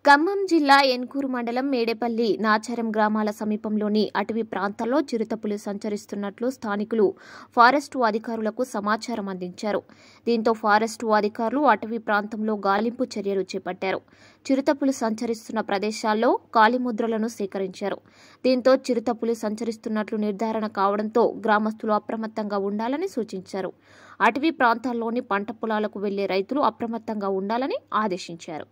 ఖమ్మం జిల్లా ఎన్కూరు మండలం మేడేపల్లి నాచారం గ్రామాల సమీపంలోని అటవీ ప్రాంతాల్లో చిరుతపులి సంచరిస్తున్నట్లు స్థానికులు ఫారెస్టు అధికారులకు సమాచారం అందించారు. దీంతో ఫారెస్టు అధికారులు అటవీ ప్రాంతంలో గాలింపు చర్యలు చేపట్టారు. చిరుతపులి సంచరిస్తున్న ప్రదేశాల్లో కాలిముద్రలను సేకరించారు. దీంతో చిరుతపులి సంచరిస్తున్నట్లు నిర్ధారణ కావడంతో గ్రామస్తులు అప్రమత్తంగా ఉండాలని సూచించారు. అటవీ ప్రాంతాల్లోని పంట పొలాలకు వెళ్లే రైతులు అప్రమత్తంగా ఉండాలని ఆదేశించారు.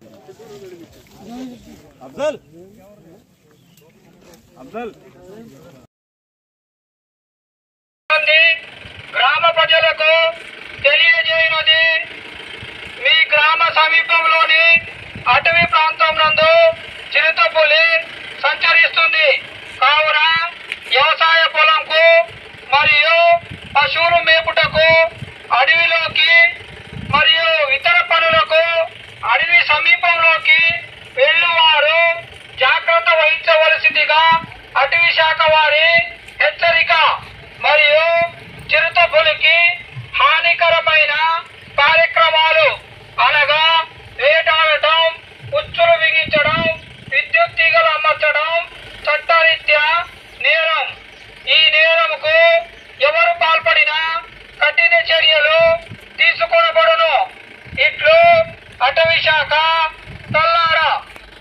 గ్రామ ప్రజలకు తెలియజేయనది మీ గ్రామ సమీపంలోని అటవీ ప్రాంతం నందు చిరుతపులి సంచరిస్తుంది. కావున వ్యవసాయ పొలంకు మరియు పశువులు మేపుటకు అడవిలోకి మరియు ఇతర పనులకు అడవి సమీపంలోకి వెళ్లువారు జాగ్రత్త వహించవలసిందిగా అటవీ శాఖ వారి హెచ్చరిక. మరియు చిరుతపులికి హానికరమైన కార్యక్రమాలు అనగా వేటాడటం, ఉచ్చులు బిగించడం, విద్యుత్ తీగలు అమర్చడం చట్టరీత్యా నేరం. ఈ నేరంకు ఎవరు పాల్పడినా కఠిన చర్యలు తీసుకొనబడును. ఇట్లు అటవీ శాఖ తల్లారా.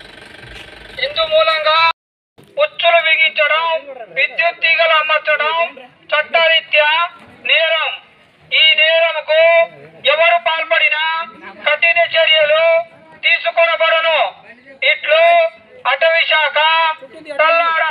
ఇందు మూలంగా ఉచ్చులు బిగించడం, విద్యుత్ తీగలు అమర్చడం చట్టరీత్యా నేరం. ఈ నేరంకు ఎవరు పాల్పడినా కఠిన చర్యలు తీసుకొనబడును. ఇట్లు అటవీ శాఖ తల్లారా.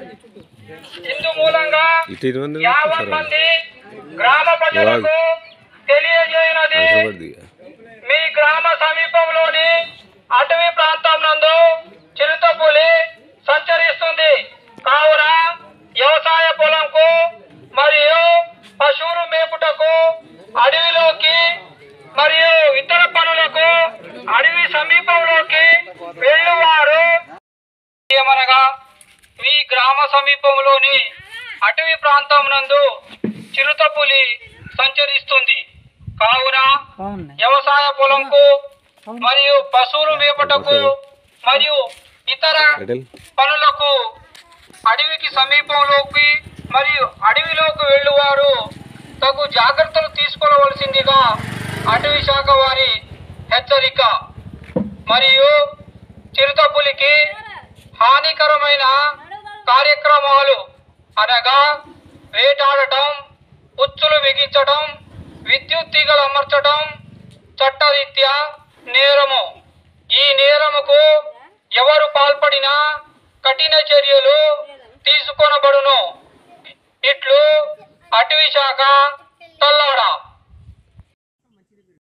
ఇందు మూలంగా 50 మంది గ్రామ ప్రజలకు తెలియజేయనది మీ గ్రామ సమీపంలోని అటవీ ప్రాంతం నందు చిరుతపులి సంచరిస్తుంది. కావున వ్యవసాయ పొలంకు మరియు పశువులు మేపుటకు అడవిలోకి మరియు ఇతర పనులకు అడవి సమీపంలోకి వెళ్లువారు ఏమనగా మీ గ్రామ సమీపంలోని అటవీ ప్రాంతం నందు చిరుతపులి సంచరిస్తుంది. కావున వ్యవసాయ పొలంకు మరియు పశువులు మేపుటకు మరియు ఇతర పనులకు అడవికి సమీపంలోకి మరియు అడవిలోకి వెళ్లువారు తగు జాగ్రత్తలు తీసుకోవలసిందిగా అటవీ శాఖ వారి హెచ్చరిక. మరియు చిరుతపులికి హానికరమైన కార్యక్రమాలు అనగా వేటాడటం, ఉచ్చులు బిగించడం, విద్యుత్ తీగలు అమర్చడం చట్టరీత్యా నేరము. ఈ నేరముకు ఎవరు పాల్పడినా కఠిన చర్యలు తీసుకొనబడును. ఇట్లు అటవీ శాఖ తల్లాడ.